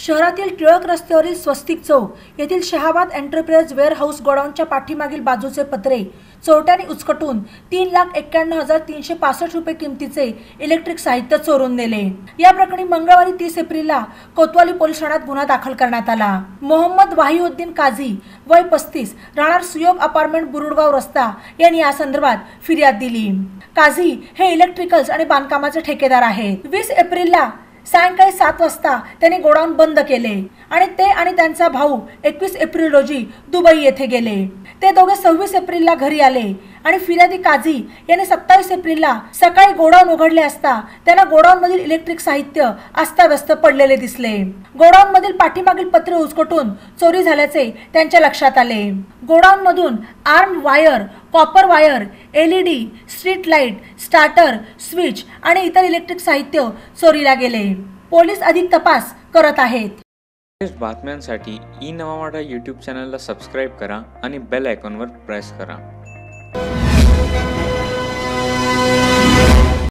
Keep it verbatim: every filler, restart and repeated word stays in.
शहरातील टिळक रस्त्यावरील स्वस्तिक चौक येथील शहाबाद एंटरप्राइज वेअरहाऊस गोडाऊनच्या पाठीमागील बाजूचे पत्रे चोरट्यांनी उचकटून तीन लाख एक्क्याण्णव हजार तीनशे पासष्ट रुपये किमतीचे इलेक्ट्रिक साहित्य चोरून नेले। या प्रकरणी मंगळवारी तीस एप्रिलला कोतवाली पोलीस ठाण्यात गुन्हा दाखल करण्यात आला। मोहम्मद वाहिउद्दीन काझी वय पस्तीस राहणार सुयोग अपार्टमेंट बुरुडगाव रस्ता यांनी या संदर्भात फिर्याद दिली। काझी हे इलेक्ट्रिकल्स आणि बांधकामाचे ठेकेदार आहेत। वीस एप्रिलला सायंकाळी सात वाजता त्यांनी गोडाऊन बंद केले आणि ते आणि त्यांचा भाऊ एकवीस एप्रिल रोजी दुबई येथे गेले। ते दोघे सव्वीस एप्रिलला घरी आले आणि फिर्यादी काझी यांनी सत्तावीस एप्रिलला सकाळी गोडाऊन उघडले असता त्यांना गोडाऊन मधील इलेक्ट्रिक साहित्य अस्ताव्यस्त पडलेले दिसले। गोडाऊन मधील पाठीमागील पत्रे उचकटून चोरी झाल्याचे त्यांच्या लक्षात आले। गोडाऊन मधून arm wire, copper wire, LED, street light, starter, switch आणि इतर इलेक्ट्रिक साहित्य चोरीला गेले। पोलीस अधिक तपास करत आहेत। बातम्यांसाठी ई नवा मराठा यूट्यूब चॅनलला सबस्क्राईब करा आणि बेल आयकॉनवर प्रेस करा।